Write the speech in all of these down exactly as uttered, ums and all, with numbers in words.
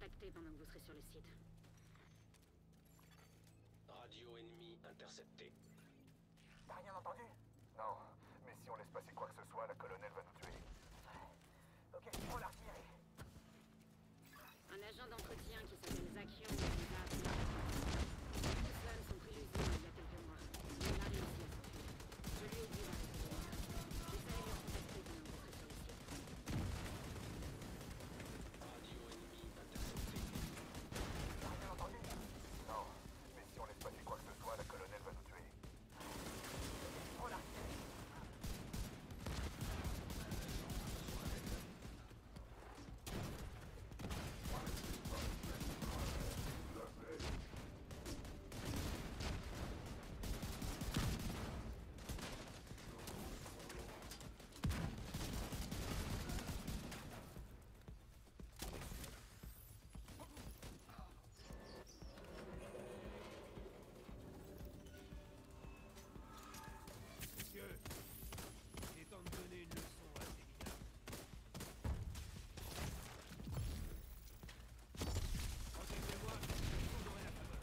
contacter pendant que vous serez sur le site. Radio ennemie interceptée. T'as rien entendu? Non, mais si on laisse passer quoi que ce soit, la colonelle va nous tuer. Ok, prends l'artillerie. Un agent d'entretien qui s'appelle Zakion nous a appelé. Tous ceux sont pris l'usine il y a quelques mois. Il a réussi à s'enfuir. Je lui ai dit d'arrêter de moi. J'essaie de le contacter pendant que vous serez sur le site. Radio ennemie interceptée. T'as rien entendu? Non, mais si on laisse passer quoi que ce soit, la colonelle va nous tuer. Prends l'artillerie. Monsieur, il est temps de donner une leçon à ces mineurs. Protégez-moi, je tournerai la faveur.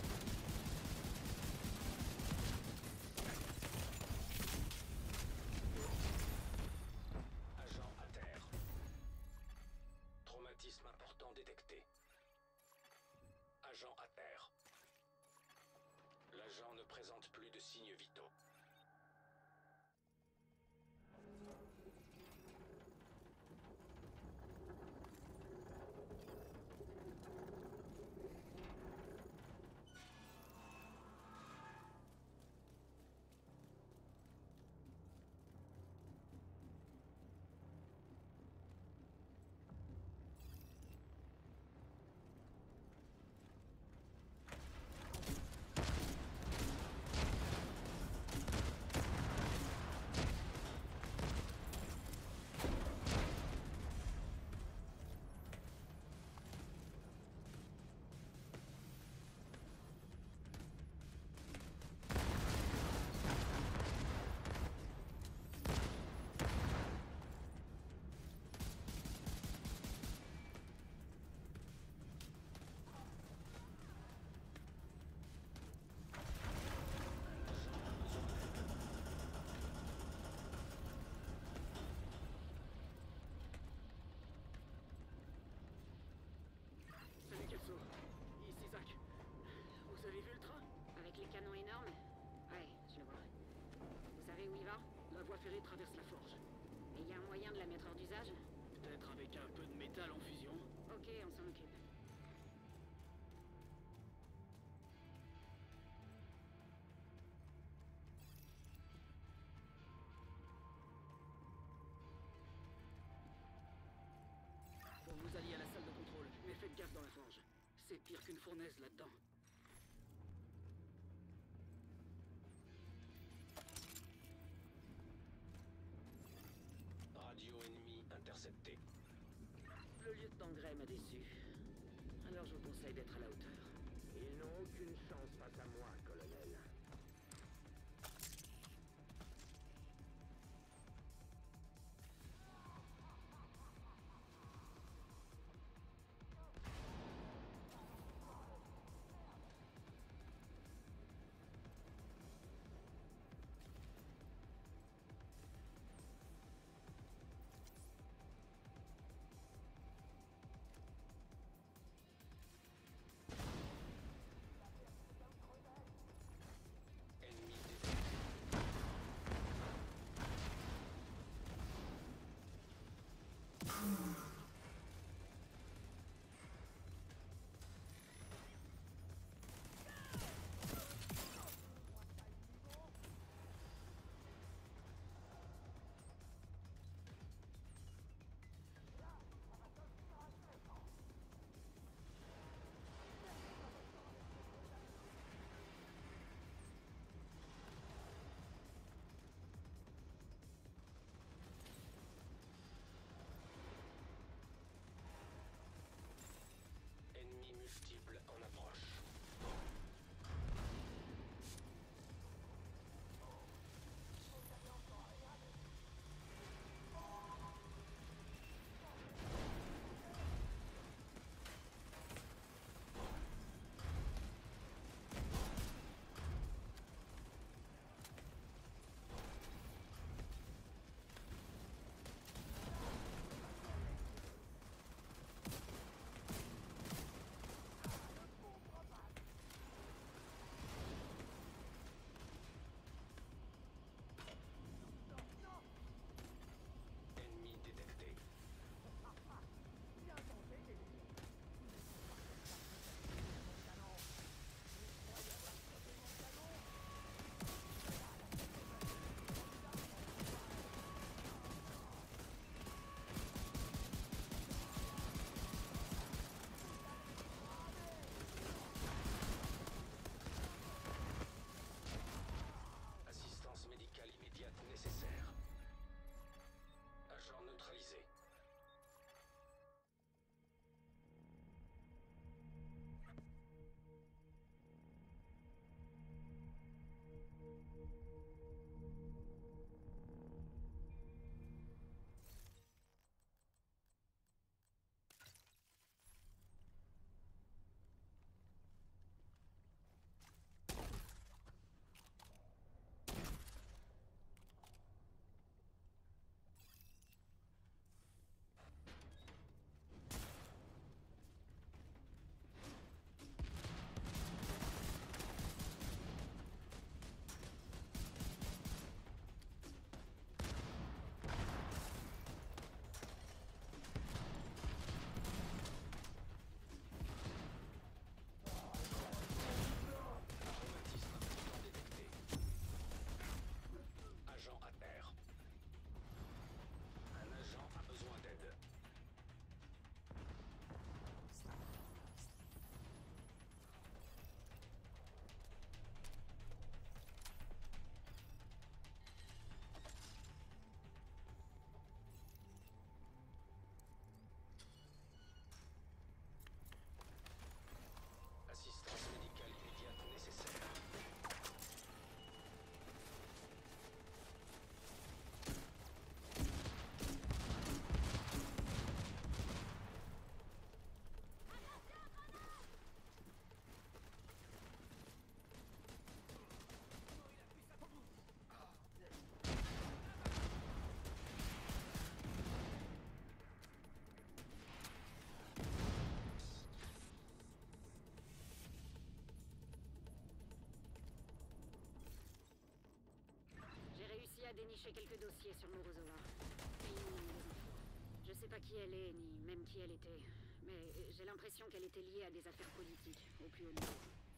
Agent à terre. Traumatisme important détecté. Agent à terre. L'agent ne présente plus de signes vitaux. Salut Kelso, ici Zach. Vous avez vu le train? Avec les canons énormes? Ouais, je le vois. Vous savez où il va? La voie ferrée traverse la forge. Et il y a un moyen de la mettre hors d'usage? Peut-être avec un peu de métal en fusion. Ok, on s'en occupe. Faut que vous alliez à la salle de contrôle, mais faites gaffe dans la forge. C'est pire qu'une fournaise là-dedans. Radio ennemie interceptée. Le lieutenant Gray m'a déçu. Alors je vous conseille d'être à la hauteur. Ils n'ont aucune chance face à moi, colonel. déniché quelques dossiers sur Morozova. Et il nous manque des infos. Je sais pas qui elle est, ni même qui elle était. Mais j'ai l'impression qu'elle était liée à des affaires politiques, au plus haut niveau.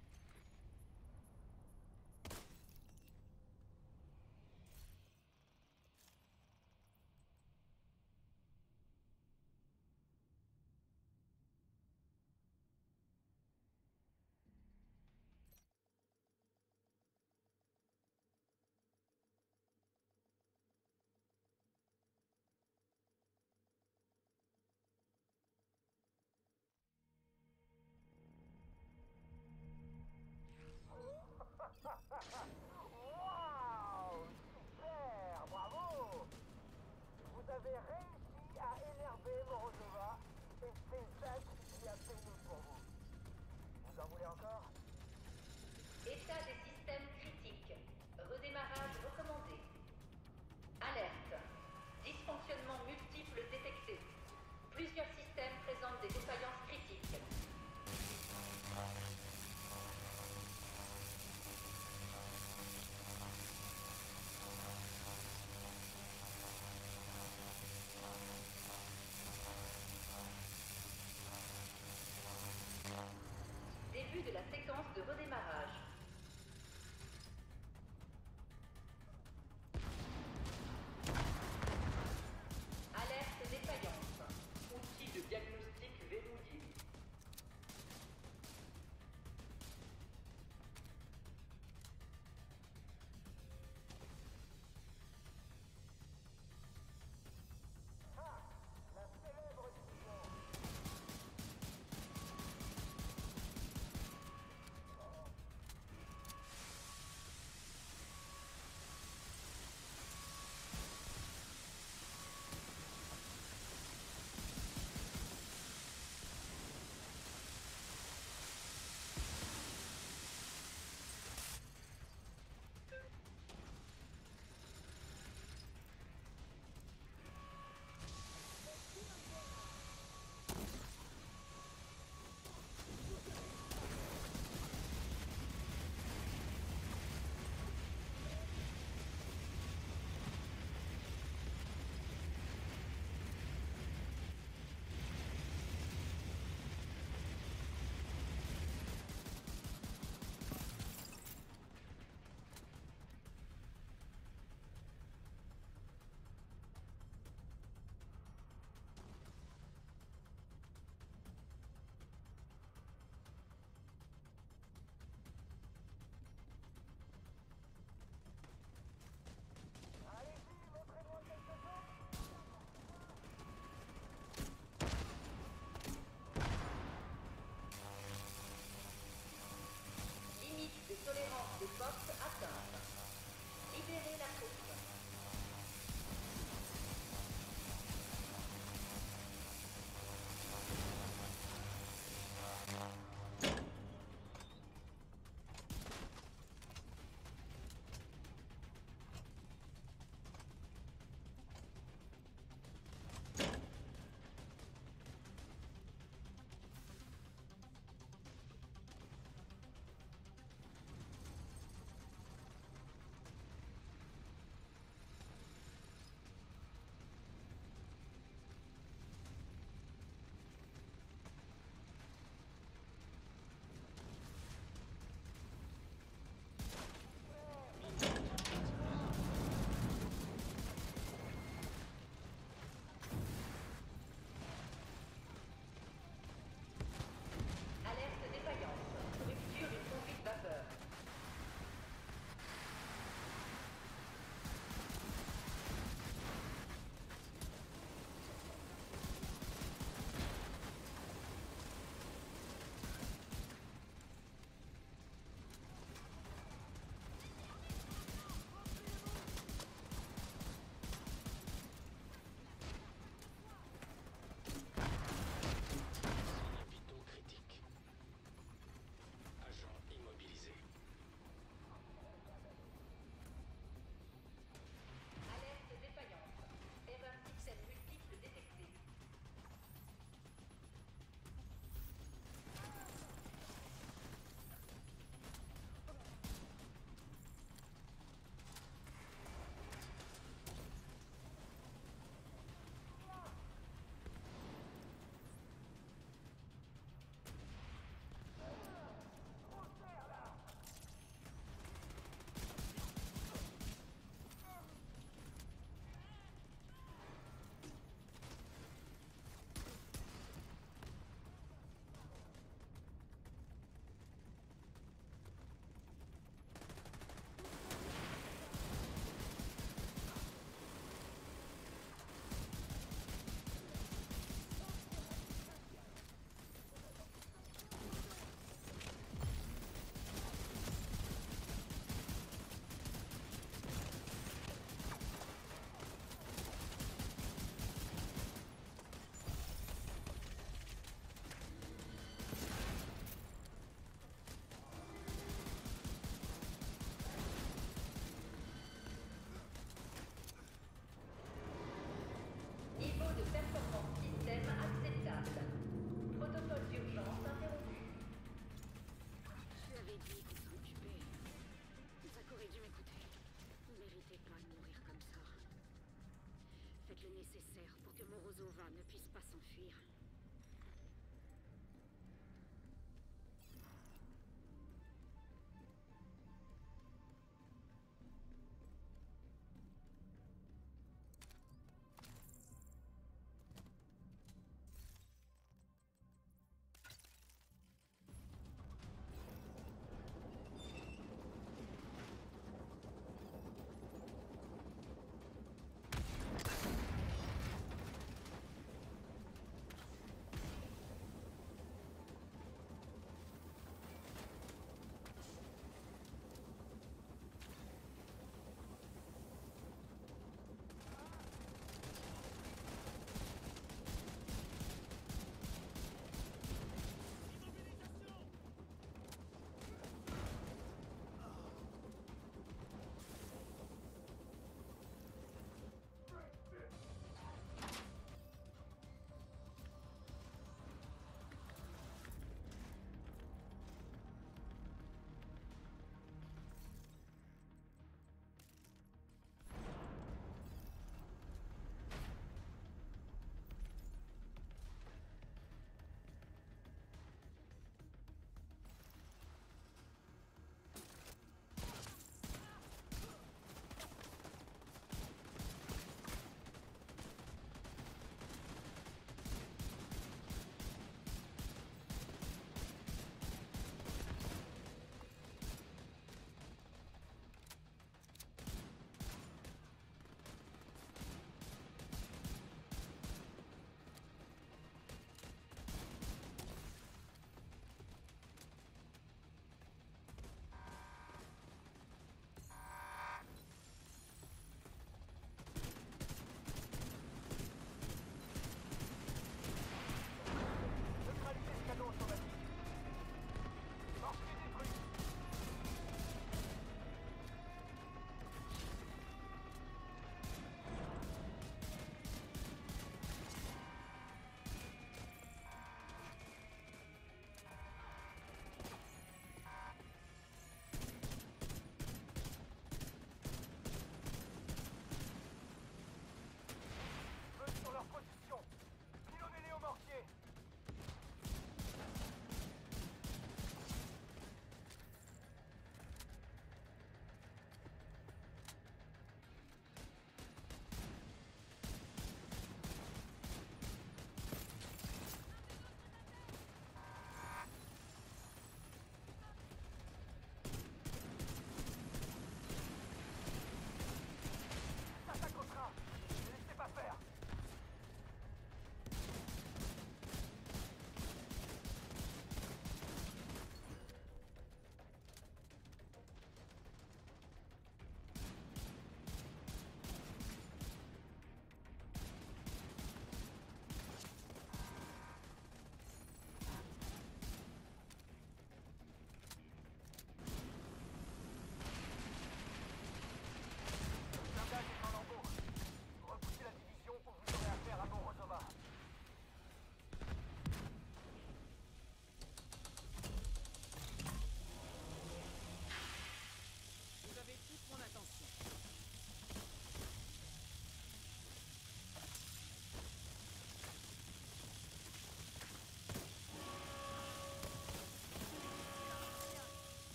Waouh! Super! Bravo! Vous avez réussi à énerver Morozova et c'est ça qui a payé pour vous. Vous en voulez encore? État des systèmes critiques. Redémarrage recommandé. Alerte. Dysfonctionnements multiples détectés. Plusieurs systèmes présentent des défaillances critiques. Début de la séquence de redémarrage. Alerte défaillance. Outil de diagnostic verrouillé. Ah! La célèbre division!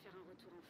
faire un retour en